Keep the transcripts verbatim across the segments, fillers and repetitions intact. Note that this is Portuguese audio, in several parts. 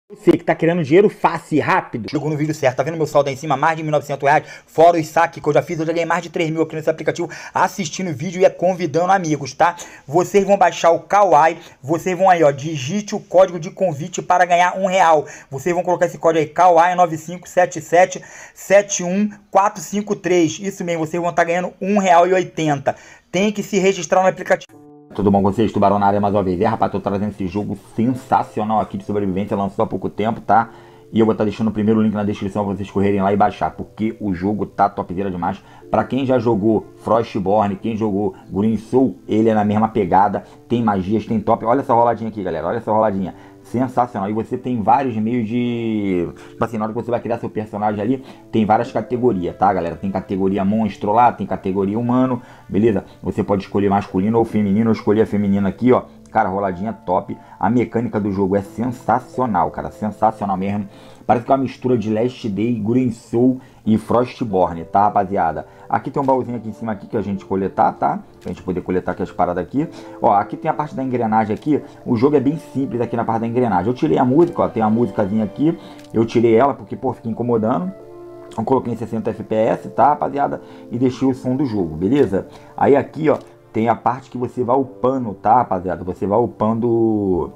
Você que tá querendo dinheiro fácil e rápido, jogou no vídeo certo. Tá vendo meu saldo aí em cima? Mais de mil e novecentos reais. Fora os saques que eu já fiz, eu já ganhei mais de três mil aqui nesse aplicativo assistindo o vídeo e é convidando amigos, tá? Vocês vão baixar o Kawaii. Vocês vão aí, ó, digite o código de convite para ganhar um real. Vocês vão colocar esse código aí, Kawaii nove cinco sete sete sete um quatro cinco três. Isso mesmo, vocês vão estar ganhando um real e oitenta. Tem que se registrar no aplicativo. Tudo bom com vocês? Tubarão na área mais uma vez. É, rapaz, tô trazendo esse jogo sensacional aqui de sobrevivência, lançou há pouco tempo, tá? E eu vou estar deixando o primeiro link na descrição pra vocês correrem lá e baixar, porque o jogo tá topzera demais. Pra quem já jogou Frostborn, quem jogou Green Soul, ele é na mesma pegada, tem magias, tem top. Olha essa roladinha aqui, galera, olha essa roladinha. Sensacional. E você tem vários meios de... Tipo assim, na hora que você vai criar seu personagem ali, tem várias categorias, tá, galera? Tem categoria monstro lá, tem categoria humano, beleza? Você pode escolher masculino ou feminino. Eu escolhi a feminina aqui, ó. Cara, roladinha top. A mecânica do jogo é sensacional, cara. Sensacional mesmo. Parece que é uma mistura de Last Day, Green Soul e Frostborn, tá, rapaziada? Aqui tem um baúzinho aqui em cima aqui que a gente coletar, tá? Pra gente poder coletar aqui as paradas aqui. Ó, aqui tem a parte da engrenagem aqui. O jogo é bem simples aqui na parte da engrenagem. Eu tirei a música, ó. Tem a músicazinha aqui. Eu tirei ela porque, pô, fica incomodando. Eu coloquei em sessenta F P S, tá, rapaziada? E deixei o som do jogo, beleza? Aí aqui, ó, tem a parte que você vai upando, tá, rapaziada? Você vai upando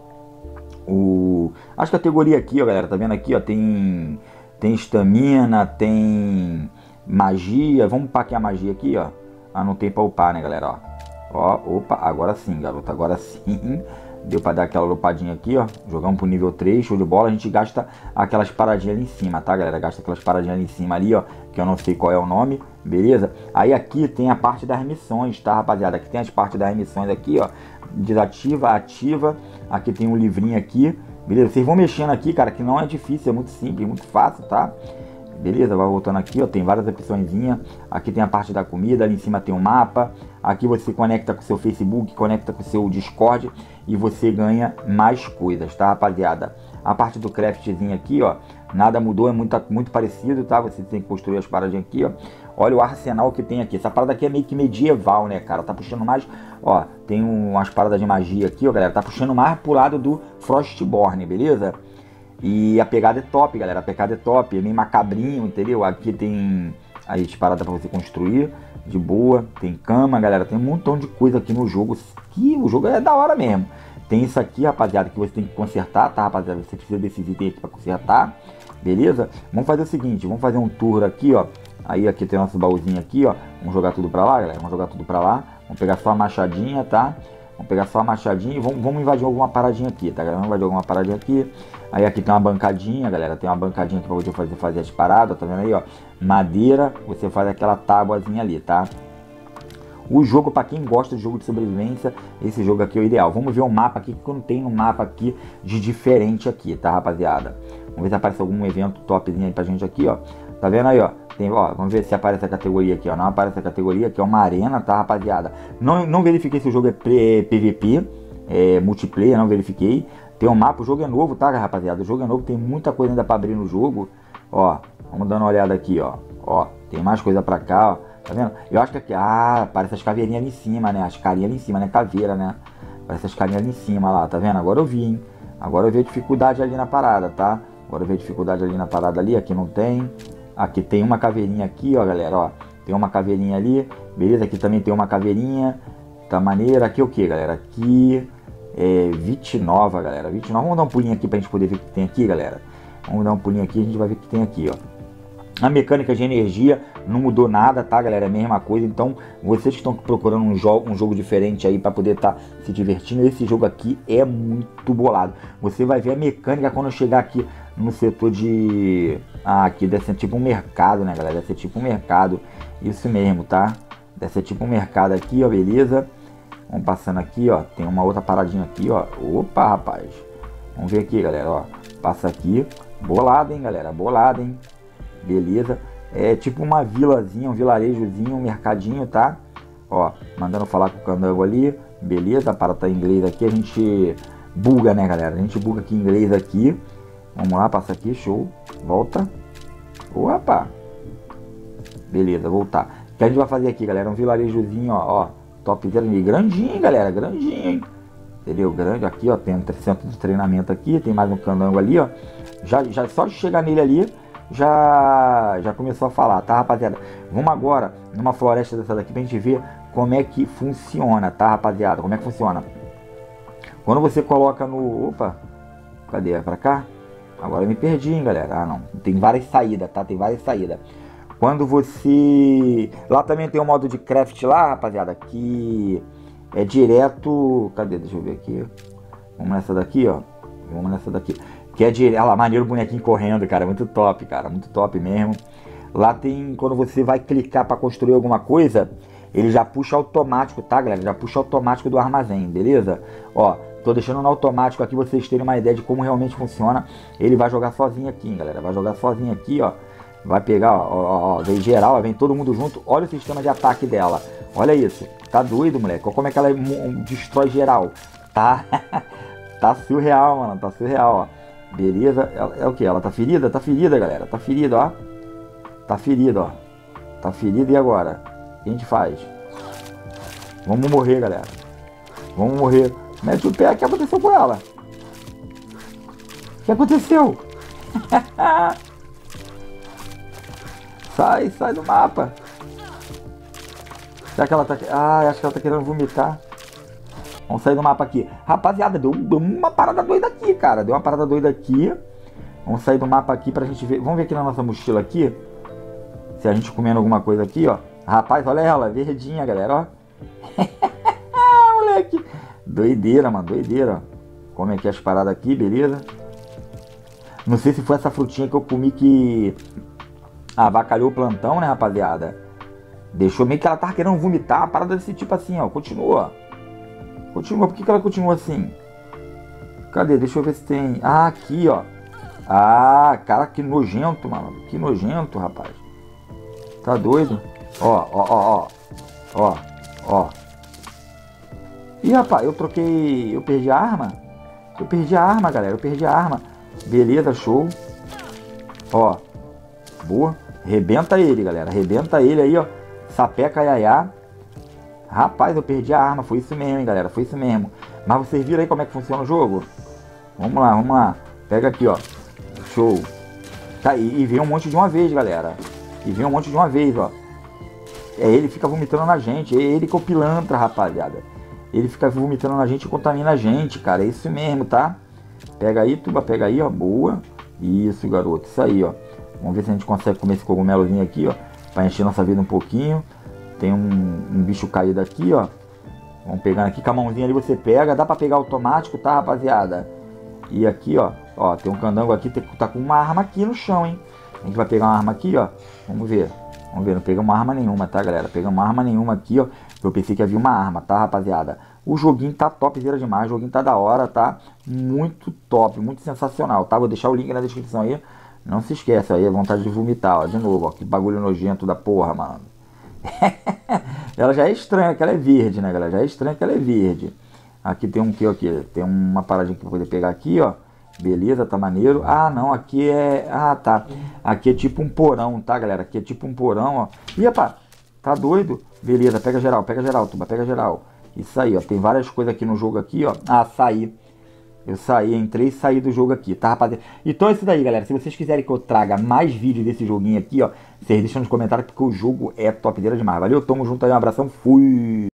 o... as categorias aqui, ó, galera. Tá vendo aqui, ó? Tem... Tem estamina, tem magia. Vamos upar aqui a magia aqui, ó. Ah, não tem pra upar, né, galera, ó. Ó, opa, agora sim, garoto. Agora sim. Deu pra dar aquela upadinha aqui, ó. Jogamos pro nível três, show de bola. A gente gasta aquelas paradinhas ali em cima, tá, galera? Gasta aquelas paradinhas ali em cima ali, ó. Que eu não sei qual é o nome, beleza? Aí aqui tem a parte das missões, tá, rapaziada? Aqui tem as partes das missões aqui, ó. Desativa, ativa. Aqui tem um livrinho aqui, beleza? Vocês vão mexendo aqui, cara, que não é difícil, é muito simples, muito fácil, tá? Beleza, vai voltando aqui, ó, tem várias opçõezinhas. Aqui tem a parte da comida, ali em cima tem um mapa. Aqui você conecta com o seu Facebook, conecta com o seu Discord e você ganha mais coisas, tá, rapaziada? A parte do craftzinho aqui, ó, nada mudou, é muito, muito parecido, tá? Você tem que construir as paradinhas aqui, ó. Olha o arsenal que tem aqui. Essa parada aqui é meio que medieval, né, cara? Tá puxando mais, ó, tem um, umas paradas de magia aqui, ó, galera. Tá puxando mais pro lado do Frostborn, beleza? E a pegada é top, galera. A pegada é top, é meio macabrinho, entendeu? Aqui tem as paradas pra você construir de boa. Tem cama, galera. Tem um montão de coisa aqui no jogo. Que o jogo é da hora mesmo. Tem isso aqui, rapaziada, que você tem que consertar, tá, rapaziada? Você precisa desses itens aqui pra consertar, beleza? Vamos fazer o seguinte, vamos fazer um tour aqui, ó. Aí aqui tem nosso baúzinho aqui, ó. Vamos jogar tudo pra lá, galera. Vamos jogar tudo pra lá. Vamos pegar só a machadinha, tá? Vamos pegar só a machadinha e vamos, vamos invadir alguma paradinha aqui, tá, galera? Vamos invadir alguma paradinha aqui. Aí aqui tem uma bancadinha, galera. Tem uma bancadinha aqui pra você fazer, fazer as paradas, tá vendo aí, ó? Madeira, você faz aquela tábuazinha ali, tá? O jogo, pra quem gosta de jogo de sobrevivência, esse jogo aqui é o ideal. Vamos ver o mapa aqui, que não tem um mapa aqui de diferente aqui, tá, rapaziada? Vamos ver se aparece algum evento topzinho aí pra gente aqui, ó. Tá vendo aí, ó? Tem, ó, vamos ver se aparece a categoria aqui, ó. Não aparece a categoria, que é uma arena, tá, rapaziada? Não, não verifiquei se o jogo é P V P, é multiplayer, não verifiquei. Tem um mapa, o jogo é novo, tá, rapaziada? O jogo é novo, tem muita coisa ainda pra abrir no jogo. Ó, vamos dando uma olhada aqui, ó. Ó, tem mais coisa pra cá, ó. Tá vendo? Eu acho que aqui, ah, parece as caveirinhas ali em cima, né? As carinhas ali em cima, né? Caveira, né? Parece as carinhas ali em cima lá, tá vendo? Agora eu vi, hein? Agora eu vi a dificuldade ali na parada, tá? Agora eu vi a dificuldade ali na parada ali, aqui não tem. Aqui tem uma caveirinha aqui, ó, galera, ó. Tem uma caveirinha ali, beleza? Aqui também tem uma caveirinha. Tá maneira. Aqui o que, galera? Aqui é vinte nova, galera. vinte nova. Vamos dar um pulinho aqui pra gente poder ver o que tem aqui, galera. Vamos dar um pulinho aqui, a gente vai ver o que tem aqui, ó. A mecânica de energia não mudou nada, tá, galera? É a mesma coisa. Então, vocês que estão procurando um jogo, um jogo diferente aí para poder estar tá se divertindo, esse jogo aqui é muito bolado. Você vai ver a mecânica quando eu chegar aqui no setor de... Ah, aqui deve ser tipo um mercado, né, galera? Deve ser tipo um mercado. Isso mesmo, tá? Deve ser tipo um mercado aqui, ó, beleza? Vamos passando aqui, ó. Tem uma outra paradinha aqui, ó. Opa, rapaz. Vamos ver aqui, galera, ó. Passa aqui. Bolado, hein, galera? Bolado, hein? Beleza, é tipo uma vilazinha, um vilarejozinho, um mercadinho, tá? Ó, mandando falar com o candango ali, beleza, a parada tá em inglês aqui, a gente buga, né, galera? A gente buga aqui em inglês aqui. Vamos lá, passa aqui, show, volta. Opa! Beleza, voltar. O que a gente vai fazer aqui, galera? Um vilarejozinho, ó, ó, top zero, grandinho, galera, grandinho, hein? Entendeu? Grande aqui, ó, tem um centro de treinamento aqui, tem mais um candango ali, ó. Já, já só de chegar nele ali, já, já começou a falar, tá, rapaziada? Vamos agora numa floresta dessa daqui pra gente ver como é que funciona, tá, rapaziada? Como é que funciona? Quando você coloca no... Opa, cadê? Pra cá? Agora eu me perdi, hein, galera? Ah, não. Tem várias saídas, tá? Tem várias saídas. Quando você... Lá também tem um modo de craft lá, rapaziada, que é direto... Cadê? Deixa eu ver aqui. Vamos nessa daqui, ó. Vamos nessa daqui. Que é direto... Olha lá, maneiro o bonequinho correndo, cara. Muito top, cara. Muito top mesmo. Lá tem... Quando você vai clicar pra construir alguma coisa, ele já puxa automático, tá, galera? Já puxa automático do armazém, beleza? Ó, tô deixando no automático aqui, vocês terem uma ideia de como realmente funciona. Ele vai jogar sozinho aqui, hein, galera. Vai jogar sozinho aqui, ó. Vai pegar, ó, ó, ó, vem geral, ó, vem todo mundo junto. Olha o sistema de ataque dela. Olha isso. Tá doido, moleque. Olha como é que ela destrói geral. Tá, tá surreal, mano. Tá surreal, ó. Beleza. Ela, é o que? Ela tá ferida? Tá ferida, galera. Tá ferida, ó. Tá ferida, ó. Tá ferida e agora? O que a gente faz? Vamos morrer, galera. Vamos morrer. Mete o pé. O que aconteceu com ela? O que aconteceu? Sai, sai do mapa. Será que ela tá... Ah, acho que ela tá querendo vomitar. Vamos sair do mapa aqui. Rapaziada, deu, deu uma parada doida aqui, cara. Deu uma parada doida aqui. Vamos sair do mapa aqui pra gente ver. Vamos ver aqui na nossa mochila aqui. Se a gente comendo alguma coisa aqui, ó. Rapaz, olha ela, verdinha, galera, ó. Moleque. Doideira, mano, doideira, ó. Come aqui as paradas aqui, beleza? Não sei se foi essa frutinha que eu comi que... avacalhou o plantão, né, rapaziada? Deixou meio que ela tava querendo vomitar. Uma parada desse tipo assim, ó. Continua. Continua. Por que que ela continua assim? Cadê? Deixa eu ver se tem... Ah, aqui, ó. Ah, cara, que nojento, mano. Que nojento, rapaz. Tá doido? Ó, ó, ó, ó. Ó, ó. Ih, rapaz, eu troquei... Eu perdi a arma? Eu perdi a arma, galera. Eu perdi a arma. Beleza, show. Ó. Boa. Rebenta ele, galera. Rebenta ele aí, ó. Sapeca iaiá. Rapaz, eu perdi a arma. Foi isso mesmo, hein, galera. Foi isso mesmo. Mas vocês viram aí como é que funciona o jogo? Vamos lá, vamos lá. Pega aqui, ó. Show. Tá, e, e vem um monte de uma vez, galera. E vem um monte de uma vez, ó. É, ele fica vomitando na gente. É ele que é o pilantra, rapaziada. Ele fica vomitando na gente e contamina a gente, cara. É isso mesmo, tá? Pega aí, tuba. Pega aí, ó. Boa. Isso, garoto. Isso aí, ó. Vamos ver se a gente consegue comer esse cogumelozinho aqui, ó. Pra encher nossa vida um pouquinho. Tem um, um bicho caído aqui, ó. Vamos pegando aqui. Com a mãozinha ali você pega. Dá pra pegar automático, tá, rapaziada? E aqui, ó. Ó, tem um candango aqui. Tá com uma arma aqui no chão, hein. A gente vai pegar uma arma aqui, ó. Vamos ver. Vamos ver. Não pegamos uma arma nenhuma, tá, galera? Pegamos uma arma nenhuma aqui, ó. Eu pensei que havia uma arma, tá, rapaziada? O joguinho tá topzera demais. O joguinho tá da hora, tá? Muito top. Muito sensacional, tá? Vou deixar o link na descrição aí. Não se esquece aí, a vontade de vomitar, ó, de novo, ó, que bagulho nojento da porra, mano. Ela já é estranha que ela é verde, né, galera? Já é estranha que ela é verde. Aqui tem um que aqui, tem uma paradinha pra poder pegar aqui, ó. Beleza, tá maneiro. Ah, não, aqui é... Ah, tá. Aqui é tipo um porão, tá, galera? Aqui é tipo um porão, ó. Ih, rapaz, tá doido? Beleza, pega geral, pega geral, tuba, pega geral. Isso aí, ó, tem várias coisas aqui no jogo aqui, ó. Ah, saí. Eu saí, entrei e saí do jogo aqui, tá, rapaziada? Então é isso daí, galera. Se vocês quiserem que eu traga mais vídeos desse joguinho aqui, ó, vocês deixam nos comentários porque o jogo é topzera demais. Valeu, tamo junto aí, um abração, fui!